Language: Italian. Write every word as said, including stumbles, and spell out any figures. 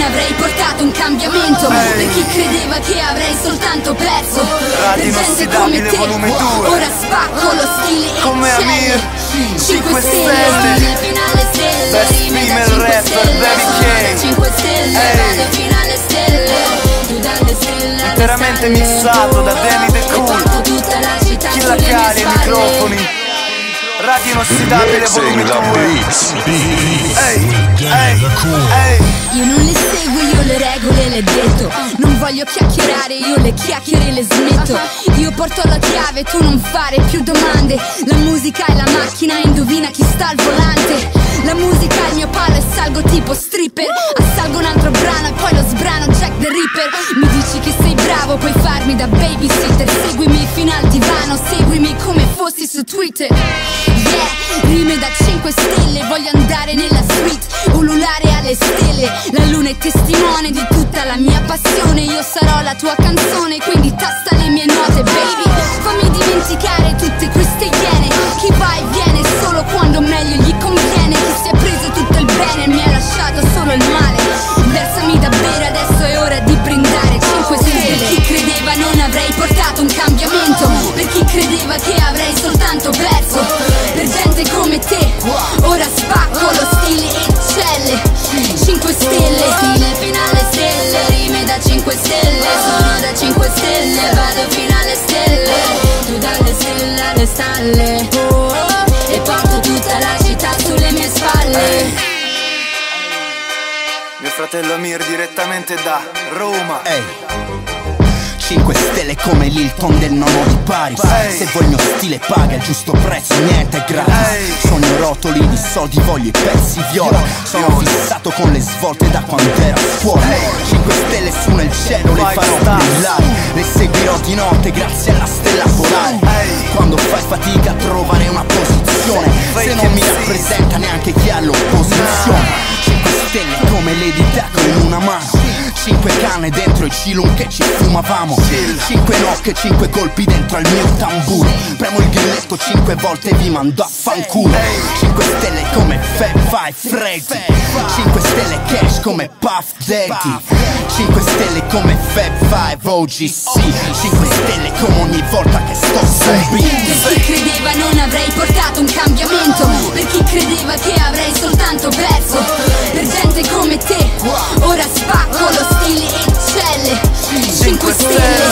avrei portato un cambiamento. Ehi. Per chi credeva che avrei soltanto perso. Radio Per gente Inossidabile come te, volume due. ora spacco lo stile e Come eccelle. Amir, cinque stelle. stelle, finale stelle. Best Rime da female cinque rapper, stelle. Baby Sono K. da cinque stelle, Ehi. vado fino alle stelle. Giù dalle stelle alle Interamente stalle. missato da Danny The E Cool. porto tutta la città Chi sulle la mie cali ai spalle. microfoni. Radio Inossidabile volume Mixing the due. beats. Ehi, ehi, ehi. Io non le seguo, io le regole le detto. Non voglio chiacchierare, io le chiacchiere le smetto. Io porto la chiave, tu non fare più domande. La musica è la macchina, indovina chi sta al volante. La musica è il mio palo e salgo tipo stripper. Assalgo un altro brano e poi lo sbrano Jack the Ripper. Mi dici che sei bravo, puoi farmi da babysitter. Seguimi fino al divano, seguimi come fossi su Twitter. Yeah, rime da cinque stelle, voglio andare nella suite, ululare alle stelle. La luna è testimone di tutta la mia passione. Io sarò la tua canzone, quindi tasta le mie note, baby. Fammi dimenticare tutte queste iene. Chi va e viene solo quando meglio gli conviene. Chi si è preso tutto il bene e mi ha lasciato solo il male. Versami da bere, adesso è ora di brindare cinque stelle. Per chi credeva non avrei portato un cambiamento. Per chi credeva che avrei soltanto perso. Per gente come te, ora spacco lo stile eccelle. cinque stelle, stile fino alle stelle. Rime da cinque stelle, sono da cinque stelle. Vado fino alle stelle, giù dalle stelle alle stalle. Oh, oh, e porto tutta la città sulle mie spalle. Mio fratello Amir direttamente da Roma. Ehi, cinque stelle come l'Hilton del nonno di Paris. Ehi. Se vuoi il mio stile paga il giusto prezzo, niente è gratis. Ehi. Sogno rotoli di soldi, voglio i pezzi viola. Sono fissato con le svolte da quando ero a scuola. cinque stelle su nel cielo, le Vai, farò sta. brillare. Le seguirò di notte grazie alla stella polare. Ehi. Quando fai fatica a trovare una posizione, se non mi rappresenta neanche chi ha l'opposizione. cinque stelle come Lady Daco in una mano. Cinque canne dentro il cilun che ci fumavamo. Cinque nocche, cinque colpi dentro al mio tamburo. Premo il grilletto cinque volte e vi mando a fanculo. Cinque stelle come Fab Five Freddy. Cinque stelle cash come Puff Daddy. Cinque stelle come Fab Five O G C. Cinque stelle come ogni volta che sto sul beat. Per chi credeva non avrei portato un cambiamento. Per chi credeva che avrei soltanto perso. Per gente come te, ora spacco lo stile eccelle. cinque stelle,